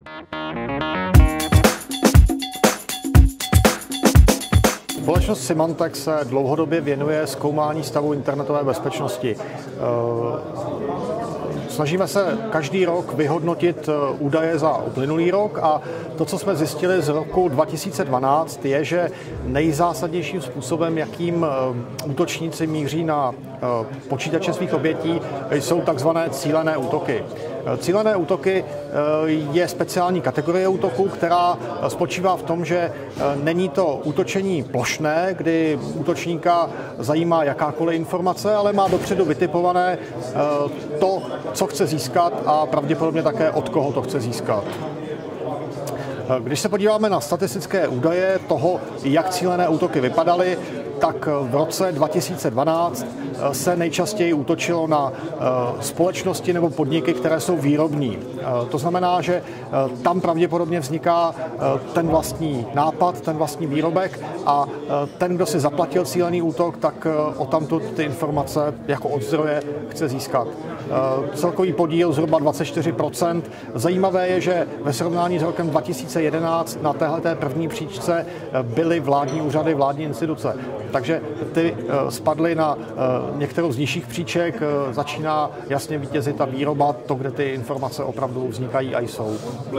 Společnost Symantec se dlouhodobě věnuje zkoumání stavu internetové bezpečnosti. Snažíme se každý rok vyhodnotit údaje za uplynulý rok a to, co jsme zjistili z roku 2012, je, že nejzásadnějším způsobem, jakým útočníci míří na počítače svých obětí, jsou takzvané cílené útoky. Cílené útoky je speciální kategorie útoku, která spočívá v tom, že není to útočení plošné, kdy útočníka zajímá jakákoliv informace, ale má dopředu vytipované to, co chce získat a pravděpodobně také od koho to chce získat. Když se podíváme na statistické údaje toho, jak cílené útoky vypadaly, tak v roce 2012 se nejčastěji útočilo na společnosti nebo podniky, které jsou výrobní. To znamená, že tam pravděpodobně vzniká ten vlastní nápad, ten vlastní výrobek a ten, kdo si zaplatil cílený útok, tak odtamtud ty informace jako od zdroje chce získat. Celkový podíl zhruba 24%. Zajímavé je, že ve srovnání s rokem 2011 na téhleté první příčce byly vládní úřady, vládní instituce. Takže ty spadly na některou z nižších příček, začíná jasně vítězit ta výroba, to, kde ty informace opravdu vznikají a jsou.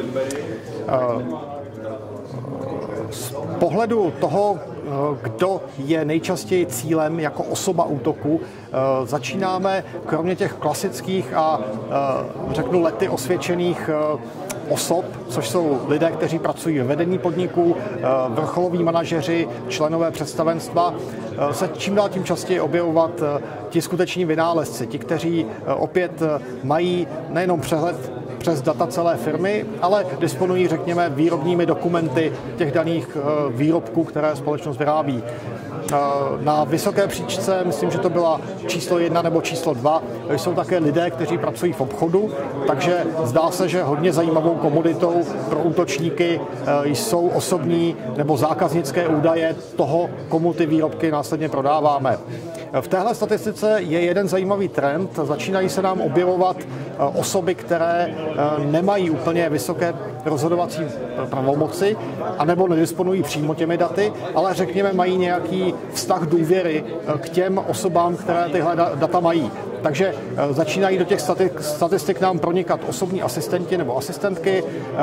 Z pohledu toho, kdo je nejčastěji cílem jako osoba útoku, začínáme kromě těch klasických a řeknu lety osvědčených osob, což jsou lidé, kteří pracují ve vedení podniků, vrcholoví manažeři, členové představenstva, se čím dál tím častěji objevovat ti skuteční vynálezci, ti, kteří opět mají nejenom přehled přes data celé firmy, ale disponují, řekněme, výrobními dokumenty těch daných výrobků, které společnost vyrábí. Na vysoké příčce, myslím, že to byla číslo 1 nebo číslo 2, jsou také lidé, kteří pracují v obchodu, takže zdá se, že hodně zajímavou komoditou pro útočníky jsou osobní nebo zákaznické údaje toho, komu ty výrobky následně prodáváme. V téhle statistice je jeden zajímavý trend. Začínají se nám objevovat osoby, které nemají úplně vysoké rozhodovací pravomoci, anebo nedisponují přímo těmi daty, ale řekněme mají nějaký vztah důvěry k těm osobám, které tyhle data mají. Takže začínají do těch statistik nám pronikat osobní asistenti nebo asistentky,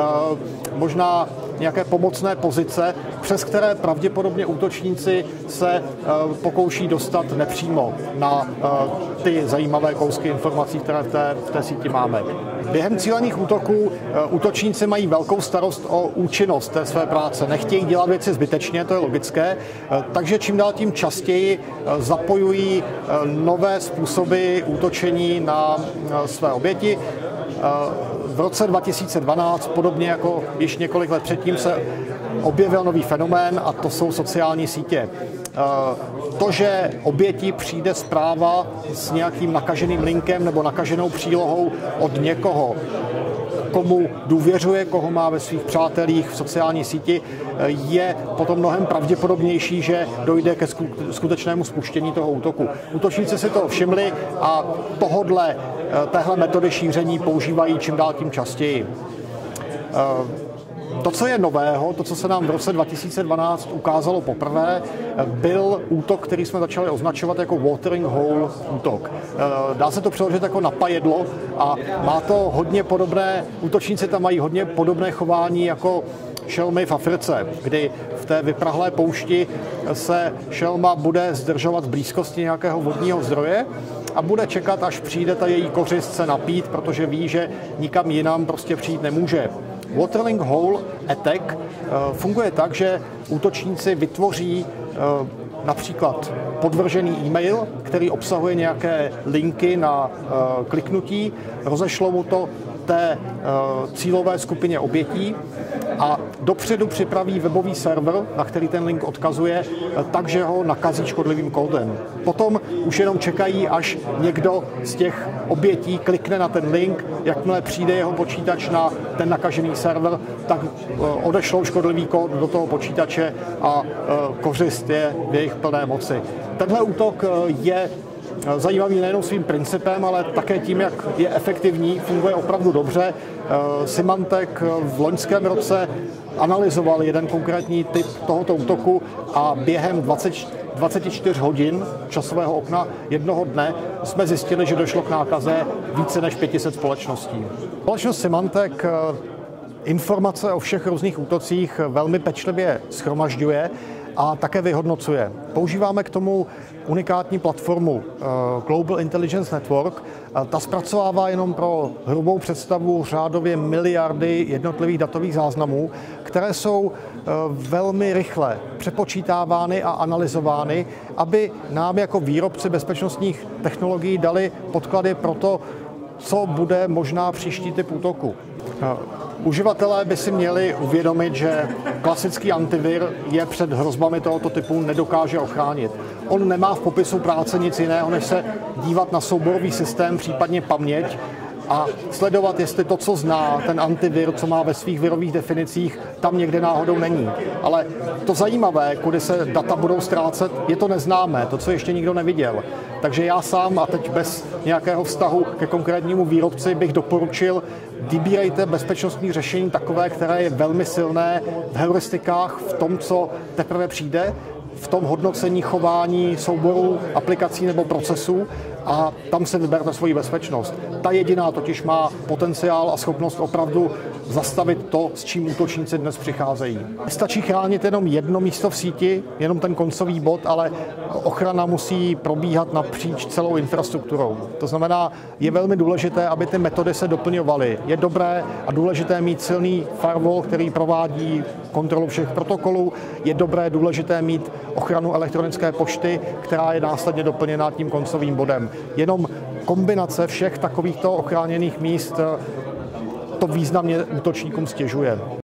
možná nějaké pomocné pozice, přes které pravděpodobně útočníci se pokouší dostat nepřímo na ty zajímavé kousky informací, které v té síti máme. Během cílených útoků útočníci mají velkou starost o účinnost té své práce. Nechtějí dělat věci zbytečně, to je logické, takže čím dál tím častěji zapojují nové způsoby útočení na své oběti. V roce 2012, podobně jako již několik let předtím, se objevil nový fenomén a to jsou sociální sítě. To, že oběti přijde zpráva s nějakým nakaženým linkem nebo nakaženou přílohou od někoho, komu důvěřuje, koho má ve svých přátelích v sociální síti, je potom mnohem pravděpodobnější, že dojde ke skutečnému spuštění toho útoku. Útočníci si to všimli a téhle metody šíření používají čím dál tím častěji. To, co je nového, to, co se nám v roce 2012 ukázalo poprvé, byl útok, který jsme začali označovat jako watering hole útok. Dá se to přeložit jako napajedlo a má to hodně podobné, útočníci tam mají hodně podobné chování jako šelmy v Africe, kdy v té vyprahlé poušti se šelma bude zdržovat v blízkosti nějakého vodního zdroje a bude čekat, až přijde ta její kořist se napít, protože ví, že nikam jinam prostě přijít nemůže. Watering hole attack funguje tak, že útočníci vytvoří například podvržený e-mail, který obsahuje nějaké linky na kliknutí, rozešlou mu to té cílové skupině obětí a dopředu připraví webový server, na který ten link odkazuje, takže ho nakazí škodlivým kódem. Potom už jenom čekají, až někdo z těch obětí klikne na ten link, jakmile přijde jeho počítač na ten nakažený server, tak odešlou škodlivý kód do toho počítače a kořist je v jejich plné moci. Tenhle útok je zajímavý nejenom svým principem, ale také tím, jak je efektivní, funguje opravdu dobře. Symantec v loňském roce analyzoval jeden konkrétní typ tohoto útoku a během 24 hodin časového okna jednoho dne jsme zjistili, že došlo k nákaze více než 500 společností. Společnost Symantec informace o všech různých útocích velmi pečlivě shromažďuje a také vyhodnocuje. Používáme k tomu unikátní platformu Global Intelligence Network. Ta zpracovává jenom pro hrubou představu řádově miliardy jednotlivých datových záznamů, které jsou velmi rychle přepočítávány a analyzovány, aby nám jako výrobci bezpečnostních technologií dali podklady pro to, co bude možná příští typ útoku. Uživatelé by si měli uvědomit, že klasický antivir je před hrozbami tohoto typu nedokáže ochránit. On nemá v popisu práce nic jiného, než se dívat na souborový systém, případně paměť a sledovat, jestli to, co zná ten antivir, co má ve svých virových definicích, tam někde náhodou není. Ale to zajímavé, kudy se data budou ztrácet, je to neznámé, to, co ještě nikdo neviděl. Takže já sám, a teď bez nějakého vztahu ke konkrétnímu výrobci, bych doporučil, vybírejte bezpečnostní řešení takové, které je velmi silné v heuristikách, v tom, co teprve přijde, v tom hodnocení chování souborů, aplikací nebo procesů a tam se vyberte svoji bezpečnost. Ta jediná totiž má potenciál a schopnost opravdu zastavit to, s čím útočníci dnes přicházejí. Stačí chránit jenom jedno místo v síti, jenom ten koncový bod, ale ochrana musí probíhat napříč celou infrastrukturou. To znamená, je velmi důležité, aby ty metody se doplňovaly. Je dobré a důležité mít silný firewall, který provádí kontrolu všech protokolů. Je dobré, důležité mít ochranu elektronické pošty, která je následně doplněná tím koncovým bodem. Jenom kombinace všech takovýchto ochráněných míst to významně útočníkům stěžuje.